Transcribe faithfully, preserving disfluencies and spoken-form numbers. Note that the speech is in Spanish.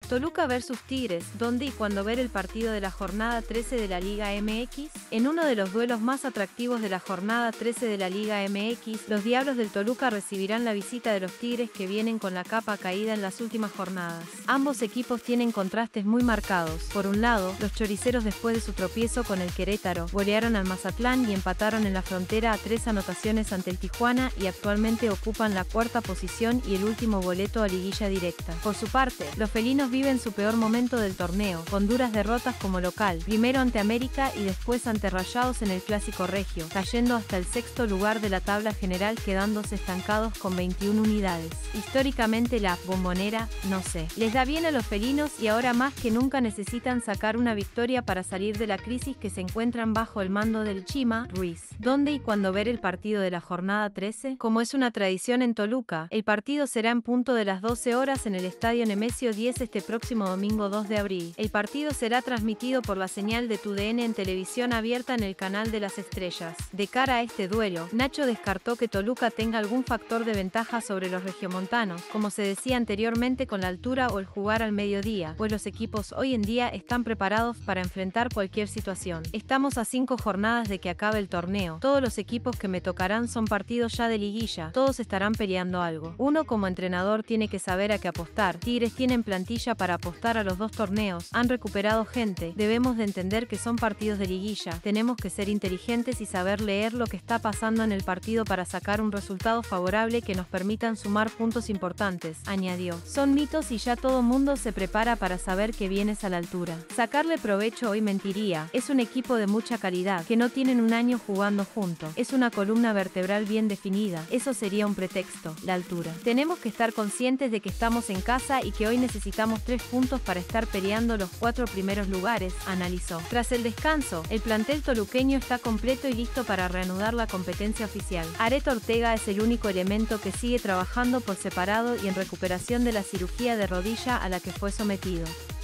Toluca versus Tigres, ¿dónde y cuándo ver el partido de la jornada trece de la Liga M X? En uno de los duelos más atractivos de la jornada trece de la Liga M X, los Diablos del Toluca recibirán la visita de los Tigres, que vienen con la capa caída en las últimas jornadas. Ambos equipos tienen contrastes muy marcados. Por un lado, los choriceros, después de su tropiezo con el Querétaro, golearon al Mazatlán y empataron en la Frontera a tres anotaciones ante el Tijuana, y actualmente ocupan la cuarta posición y el último boleto a liguilla directa. Por su parte, los felinos viven su peor momento del torneo, con duras derrotas como local, primero ante América y después ante Rayados en el Clásico Regio, cayendo hasta el sexto lugar de la tabla general, quedándose estancados con veintiuna unidades. Históricamente la Bombonera, no sé, les da bien a los felinos, y ahora más que nunca necesitan sacar una victoria para salir de la crisis que se encuentran bajo el mando del Chima Ruiz. ¿Dónde y cuándo ver el partido de la jornada trece? Como es una tradición en Toluca, el partido será en punto de las doce horas en el Estadio Nemesio diez este próximo domingo dos de abril. El partido será transmitido por la señal de T U D N en televisión abierta en el canal de las estrellas. De cara a este duelo, Nacho descartó que Toluca tenga algún factor de ventaja sobre los regiomontanos, como se decía anteriormente con la altura o el jugar al mediodía, pues los equipos hoy en día están preparados para enfrentar cualquier situación. Estamos a cinco jornadas de que acabe el torneo. Todos los equipos que me tocarán son partidos ya de liguilla, todos estarán peleando algo. Uno como entrenador tiene que saber a qué apostar. Tigres tienen plantilla para apostar a los dos torneos, han recuperado gente, debemos de entender que son partidos de liguilla, tenemos que ser inteligentes y saber leer lo que está pasando en el partido para sacar un resultado favorable que nos permitan sumar puntos importantes, añadió. Son mitos y ya todo mundo se prepara para saber que vienes a la altura. Sacarle provecho hoy mentiría, es un equipo de mucha calidad, que no tienen un año jugando juntos, es una columna vertebral bien definida, eso sería un pretexto, la altura. Tenemos que estar conscientes de que estamos en casa y que hoy necesitamos tres puntos para estar peleando los cuatro primeros lugares, analizó. Tras el descanso, el plantel toluqueño está completo y listo para reanudar la competencia oficial. Areto Ortega es el único elemento que sigue trabajando por separado y en recuperación de la cirugía de rodilla a la que fue sometido.